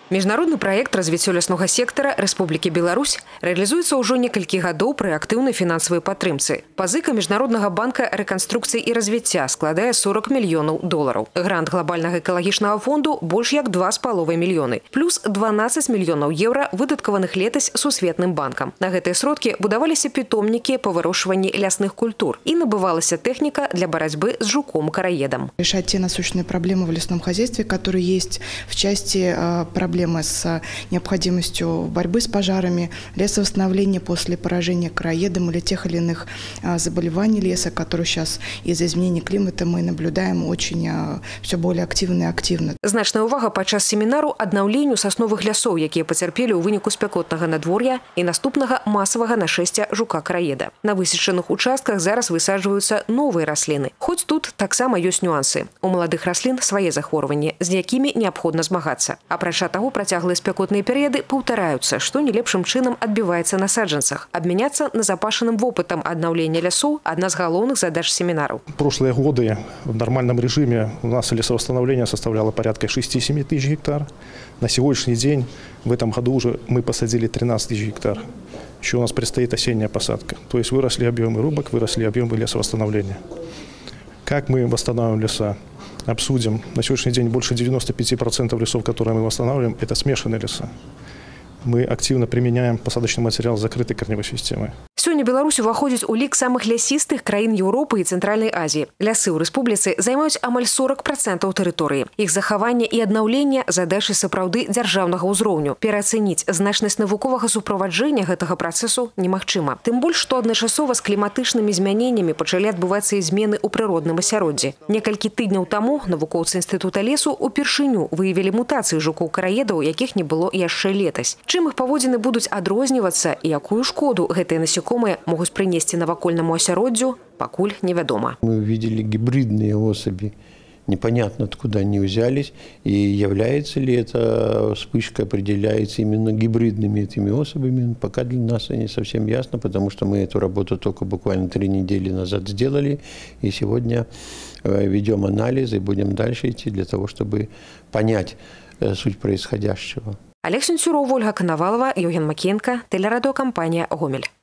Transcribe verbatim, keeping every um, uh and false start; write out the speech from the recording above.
Міжнародны праект развіццё ляснога сектара Рэспублікі Беларусь рэалізуецца ўжо некалькі гадоў пры актыўнай фінансавай падтрымцы. Пазыка Міжнароднага банка рэканструкцыі і развіцця складае сорок мільёнаў долараў. Грант глобальнага экалагічнага фонду больш як два з паловай мільёны. Плюс дванаццаць мільёнаў еўра выдаткаваных летась Сусветным банкам. На гэтыя сродкі будаваліся питомнікі па вырошчванні лясных культур і набывалася тэхніка для барацьбы з жуком-караедам. Решать те насущные проблемы в лесном хозяйстве, которые есть в части проблем Проблемы с необходимостью борьбы с пожарами, лесовосстановления после поражения короедом или тех или иных заболеваний леса, которые сейчас из-за изменения климата мы наблюдаем очень все более активно и активно. Значная увага падчас семінару аднаўленню сасновых лясоў, якія пацярпелі ў выніку спякотнага надвор'я і наступнага масавага нашэсця жука-караеда. На высечаных участках зараз высаджваюцца новыя расліны. Хоць тут таксама ёсць нюансы. У маладых раслін свае захворванні, з якімі неабходна змагацца. Апрача таго, працяглыя спякотныя перыяды паўтараюцца, што не лепшым чынам адбіваецца на саджанцах. Абмяняцца назапашаным вопытам аднаўлення лясоў – одна з галоўных задач семінару. Прошлые годы в нормальном режиме у нас лесовосстановление составляло порядка шести-семи тысяч гектар. На сегодняшний день, в этом году уже мы посадили тринадцать тысяч гектар. Еще у нас предстоит осенняя посадка. То есть выросли объемы рубок, выросли объемы лесовосстановления. Как мы восстанавливаем леса? Обсудим. На сегодняшний день больше девяноста пяти процентов лесов, которые мы восстанавливаем, это смешанные леса. Мы активно применяем посадочный материал закрытой корневой системы. Сёння Беларусь уваходзіць у лік самых лясістых краін Еўропы і Цэнтральнай Азіі. Лясы ў рэспубліцы займаюць амаль сорок процентаў тэрыторыі. Іх захаванне і аднаўленне задачы сапраўды дзяржаўнага ўзроўню. Пераацэніць значнасць навуковага суправаджэння гэтага працэсу немагчыма. Тым больш, што адначасова з кліматычнымі змяненнямі пачалі адбывацца і змены ў прыродным асяроддзі. Некалькі тыдняў таму навукоўцы інстытута лесу упершыню выявілі мутацыі жукоў-караедаў, якіх не было яшчэ летась. Чым іх паводзіны будуць адрознівацца і якую шкоду гэтыя насекомыя могут принести навакольному асяроддзю, пакуль невядома. Мы увидели гибридные особи. Непонятно, откуда они взялись и является ли эта вспышка, определяется именно гибридными этими особями. Пока для нас не совсем ясно, потому что мы эту работу только буквально три недели назад сделали. И сегодня ведем анализ и будем дальше идти для того, чтобы понять суть происходящего. Олег Сенцюров, Ольга Коновалова, Евген Макеенко, телерадиокомпания «Гомель».